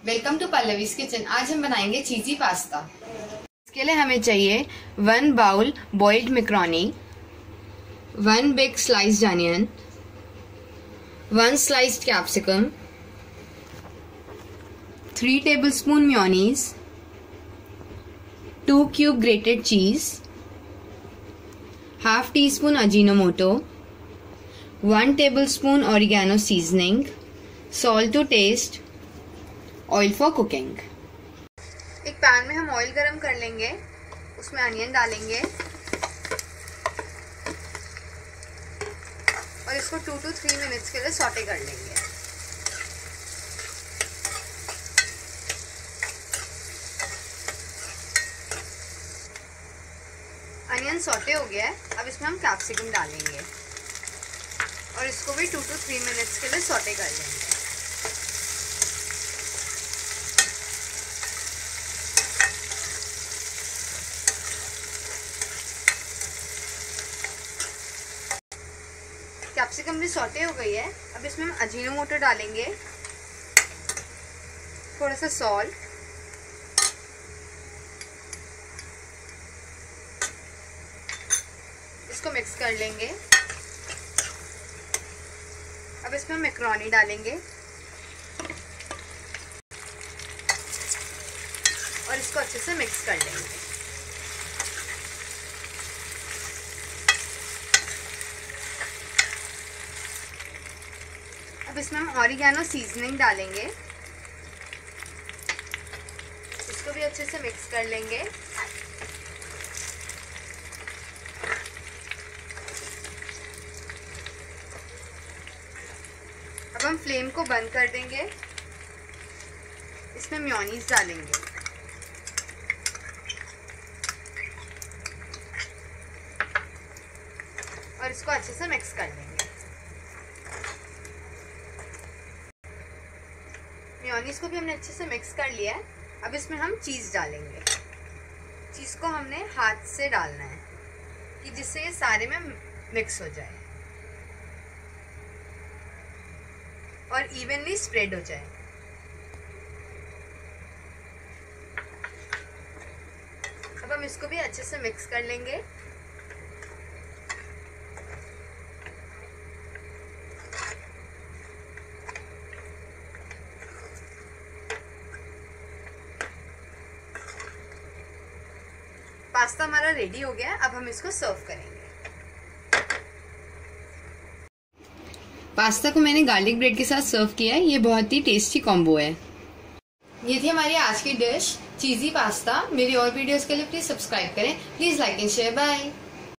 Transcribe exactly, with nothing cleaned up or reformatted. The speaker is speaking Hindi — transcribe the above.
Welcome to Pallavi's kitchen. आज हम बनाएंगे चीजी पास्ता। इसके लिए हमें चाहिए one bowl boiled macaroni, one big sliced onion, one sliced capsicum, three tablespoon mayonnaise, two cube grated cheese, half teaspoon Ajinomoto, one tablespoon oregano seasoning, salt to taste, oil for cooking. एक पैन में हम ऑयल गरम कर लेंगे, उसमें अनियन डालेंगे और इसको टू टू थ्री मिनट्स के लिए सॉटे कर लेंगे। अनियन सॉटे हो गया है, अब इसमें हम कैप्सिकम डालेंगे और इसको भी टू टू थ्री मिनट्स के लिए सॉटे कर लेंगे। कैप्सिकम भी सॉटे हो गई है, अब इसमें हम अजीनोमोटो डालेंगे, थोड़ा सा सॉल्ट, इसको मिक्स कर लेंगे। अब इसमें हम मैक्रोनी डालेंगे और इसको अच्छे से मिक्स कर लेंगे। अब इसमें हम ऑरिगेनो सीजनिंग डालेंगे, इसको भी अच्छे से मिक्स कर लेंगे। अब हम फ्लेम को बंद कर देंगे, इसमें मेयोनीज डालेंगे और इसको अच्छे से मिक्स कर लेंगे। मेयोनीज को भी हमने अच्छे से मिक्स कर लिया है, अब इसमें हम चीज़ डालेंगे। चीज़ को हमने हाथ से डालना है कि जिससे ये सारे में मिक्स हो जाए और इवनली स्प्रेड हो जाए। अब हम इसको भी अच्छे से मिक्स कर लेंगे। पास्ता हमारा रेडी हो गया है, अब हम इसको सर्व करेंगे। पास्ता को मैंने गार्लिक ब्रेड के साथ सर्व किया है, ये बहुत ही टेस्टी कॉम्बो है। ये थी हमारी आज की डिश चीजी पास्ता। मेरी और वीडियोस के लिए प्लीज सब्सक्राइब करें। Please like and share. Bye.